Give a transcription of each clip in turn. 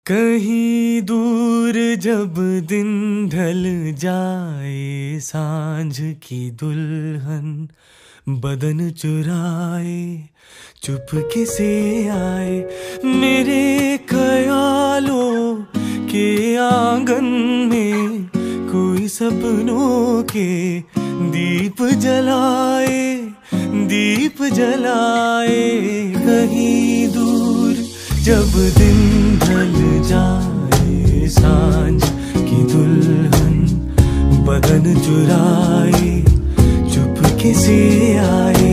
कहीं दूर जब दिन ढल जाए, सांझ की दुल्हन बदन चुराए, चुपके से आए मेरे ख्यालों के आंगन में, कोई सपनों के दीप जलाए, दीप जलाए। कहीं दूर जब दिन ढल जाए, सांझ की दुल्हन बदन चुराए, चुपके से आए।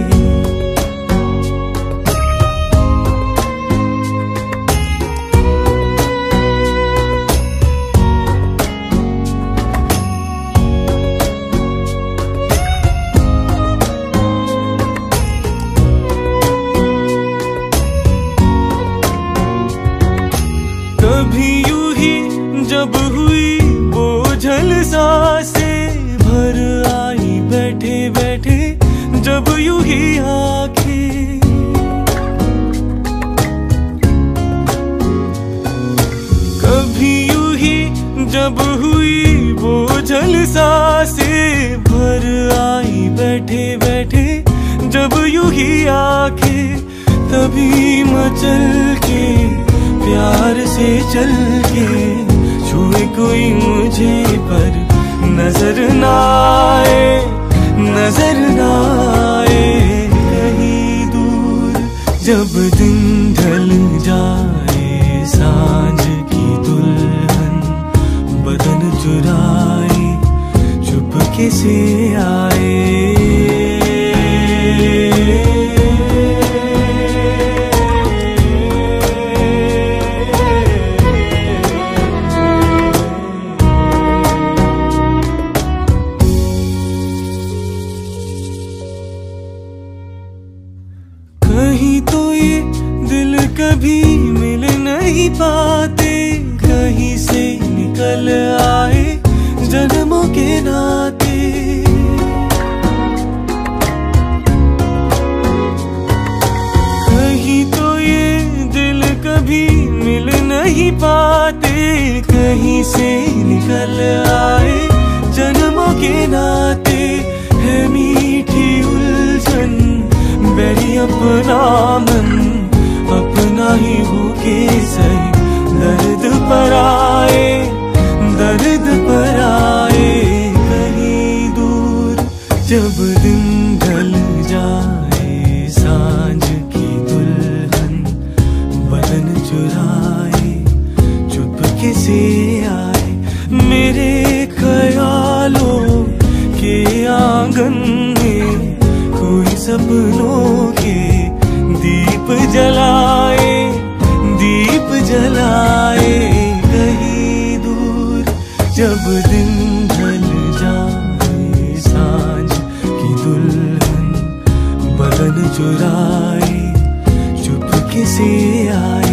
कभी यूं ही जब हुई बोझल सांसें, भर आई बैठे बैठे जब यूं ही आंखें। कभी यूं ही जब हुई बोझल सांसें, भर आई बैठे बैठे जब यूं ही आंखें। तभी मचल के प्यार से चल के छुए कोई मुझे, पर नजर ना आए, नजर ना आए। कहीं दूर जब दिन ढल जाए, सांझ की दुल्हन बदन चुराए, चुपके से आए। कहीं तो ये दिल कभी मिल नहीं पाते, कहीं से निकल आए जन्मों के नाते। कहीं तो ये दिल कभी मिल नहीं पाते, कहीं से निकल आए जन्मों के नाते। है मीठी उलझन मेरी अपना मन, अपना ही होके सही दर्द पर आए, दर्द पर आए। कहीं दूर जब दिन ढल जाए, सांझ की दुल्हन बदन चुराए, चुपके से आए मेरे ख्यालों के आंगन में, कोई सपनों के दीप जलाए, दीप जलाए। कहीं दूर जब दिन ढल जाए, सांझ की दुल्हन बदन चुराए, चुपके से आए।